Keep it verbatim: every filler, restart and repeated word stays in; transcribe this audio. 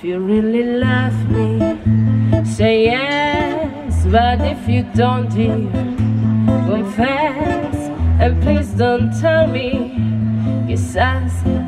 you really love me, say yes. But if you don't, dear, confess. And please don't tell me, quizás